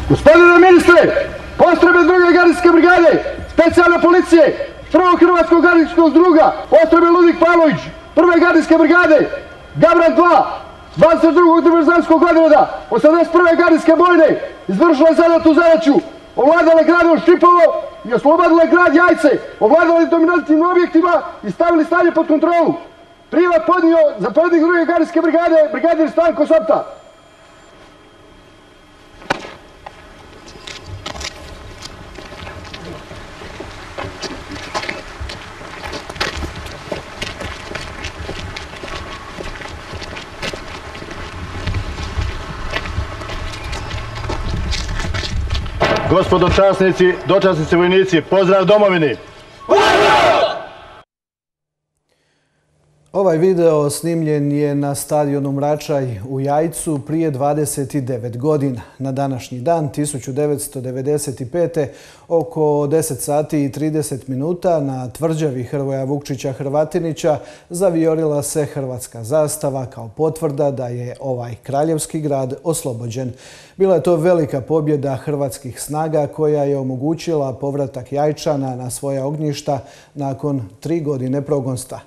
Gospodine ministre, postrojbe 2. gardijske brigade, specijalne policije, 1. hrvatskog gardijskog druga, postrojbe Ludvik Pavlović, 1. gardijske brigade, Gabran 2, 22. diverzantskog odreda, 81. gardijske bojne, izvršile zadatu zadaću, ovladale gradom Štipovo i oslobodile grad Jajce, ovladali dominantnim objektima i stavili stanje pod kontrolu. Prijevat podnio zapovjednik 2. gardijske brigade, brigadir Stanko Sopta. Gospodo časnici, dočasnici vojnici, pozdrav domovini! Ovaj video snimljen je na stadionu Mračaj u Jajcu prije 29 godina. Na današnji dan 1995. oko 10 sati i 30 minuta na tvrđavi Hrvoja Vukčića Hrvatinića zavijorila se hrvatska zastava kao potvrda da je ovaj kraljevski grad oslobođen. Bila je to velika pobjeda hrvatskih snaga koja je omogućila povratak Jajčana na svoja ognjišta nakon 3 godine progonstva.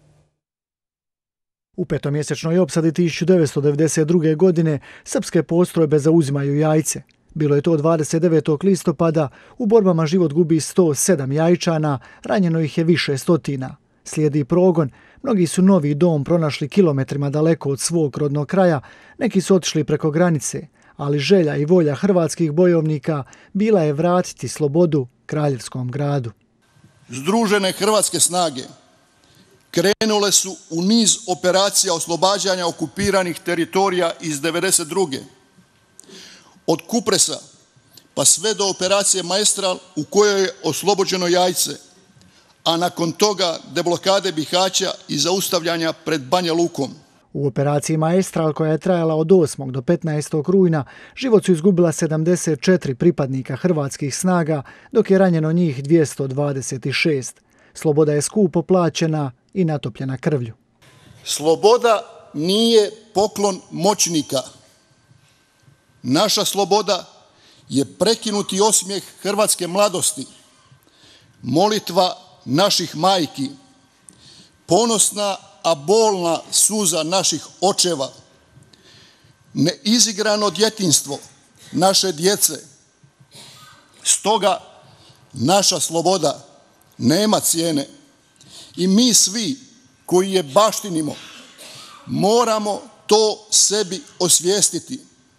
U petomjesečnoj opsadi 1992. godine srpske postrojbe zauzimaju Jajce. Bilo je to 29. listopada, u borbama život gubi 107 Jajčana, ranjeno ih je više stotina. Slijedi progon, mnogi su Novi Dom pronašli kilometrima daleko od svog rodnog kraja, neki su otišli preko granice, ali želja i volja hrvatskih bojovnika bila je vratiti slobodu kraljevskom gradu. Združene hrvatske snage krenule su u niz operacija oslobađanja okupiranih teritorija iz 1992. Od Kupresa pa sve do operacije Maestral u kojoj je oslobođeno Jajce, a nakon toga deblokade Bihaća i zaustavljanja pred Banja Lukom. U operaciji Maestral, koja je trajala od 8. do 15. rujna, život su izgubila 74 pripadnika hrvatskih snaga, dok je ranjeno njih 226. Sloboda je skupo plaćena i natopljena krvlju. Sloboda nije poklon moćnika. Naša sloboda je prekinuti osmijeh hrvatske mladosti, molitva naših majki, ponosna a bolna suza naših očeva, neizigrano djetinjstvo naše djece. Stoga naša sloboda nema cijene i mi svi koji je baštinimo moramo to sebi osvijestiti.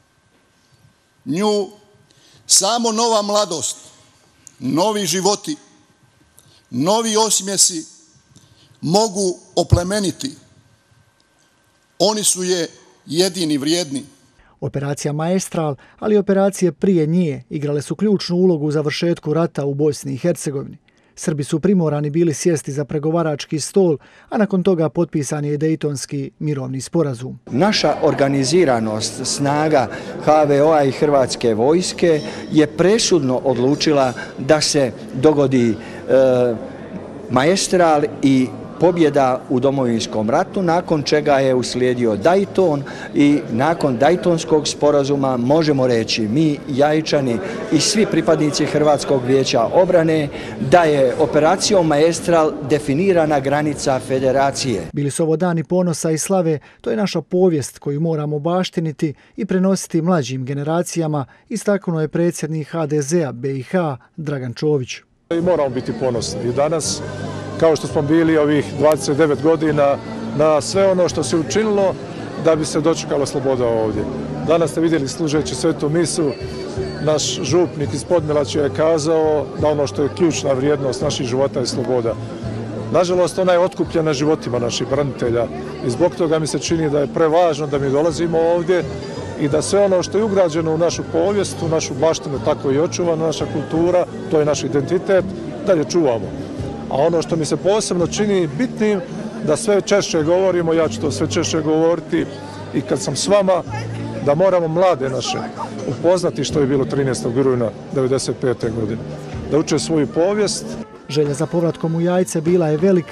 Nju samo nova mladost, novi životi, novi osmjesi mogu oplemeniti. Oni su je jedini vrijedni. Operacija Maestral, ali i operacije prije nje igrale su ključnu ulogu u završetku rata u Bosni i Hercegovini. Srbi su primorani bili sjesti za pregovarački stol, a nakon toga potpisan je Dejtonski mirovni sporazum. Naša organiziranost snaga HVO-a i Hrvatske vojske je presudno odlučila da se dogodi Maestral i pobjeda u Domovinskom ratu, nakon čega je uslijedio Dayton i nakon Daytonskog sporazuma možemo reći mi Jajčani i svi pripadnici Hrvatskog vijeća obrane da je operacijom Maestral definirana granica federacije. Bili su ovo dani ponosa i slave, to je naša povijest koju moramo baštiniti i prenositi mlađim generacijama, istaknuo je predsjednik HDZ-a BiH Dragan Čović. Moramo biti ponosni i danas, kao što smo bili ovih 29 godina, na sve ono što se učinilo da bi se dočekala sloboda ovdje. Danas ste vidjeli služeći svetu misu, naš župnik iz Podmilaća je kazao da ono što je ključna vrijednost naših života je sloboda. Nažalost, ona je otkupljena životima naših branitelja i zbog toga mi se čini da je prevažno da mi dolazimo ovdje i da sve ono što je ugrađeno u našu povijest, u našu baštinu, tako i očuvana naša kultura, to je naš identitet, dalje čuvamo. A ono što mi se posebno čini bitnim, da sve češće govorimo, ja ću to sve češće govoriti i kad sam s vama, da moramo mlade naše upoznati što je bilo 13. rujna 1995. godine. Da uče svoju povijest. Želja za povratkom u Jajce bila je velika,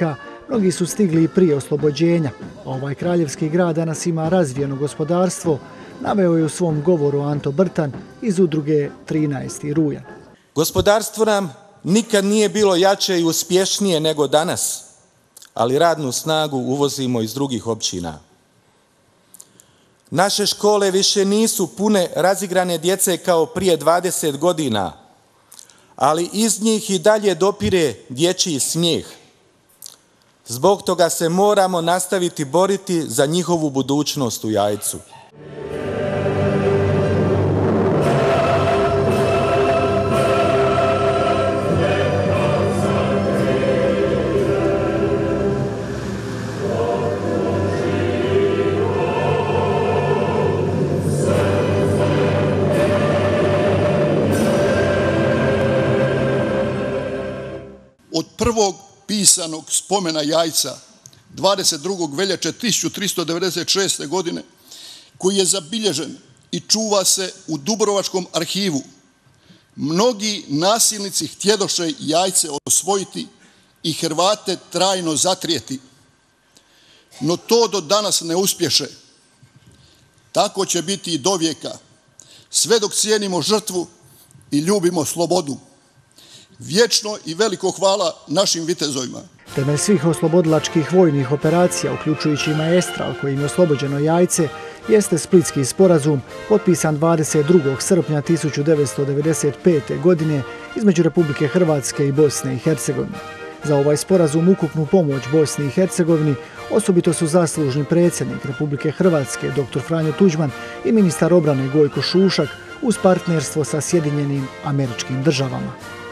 Mnogi su stigli i prije oslobođenja. Ovaj kraljevski grad danas ima razvijeno gospodarstvo, naveo je u svom govoru Anto Brtan iz udruge 13. rujan. Gospodarstvo nam nikad nije bilo jače i uspješnije nego danas, ali radnu snagu uvozimo iz drugih općina. Naše škole više nisu pune razigrane djece kao prije 20 godina, ali iz njih i dalje dopire dječji smijeh. Zbog toga se moramo nastaviti boriti za njihovu budućnost u Jajcu. Od prvog pisanog spomena Jajca 22. veljače 1396. godine, koji je zabilježen i čuva se u Dubrovačkom arhivu, mnogi nasilnici htjedoše Jajce osvojiti i Hrvate trajno zatrijeti. No to do danas ne uspješe. Tako će biti i do vijeka, sve dok cijenimo žrtvu i ljubimo slobodu. Vječno i veliko hvala našim vitezovima. Temelj svih oslobodilačkih vojnih operacija, uključujući i Maestral kojim je oslobođeno Jajce, jeste Splitski sporazum potpisan 22. srpnja 1995. godine između Republike Hrvatske i Bosne i Hercegovine. Za ovaj sporazum ukupnu pomoć Bosni i Hercegovini osobito su zaslužni predsjednik Republike Hrvatske dr. Franjo Tuđman i ministar obrane Gojko Šušak uz partnerstvo sa Sjedinjenim Američkim Državama.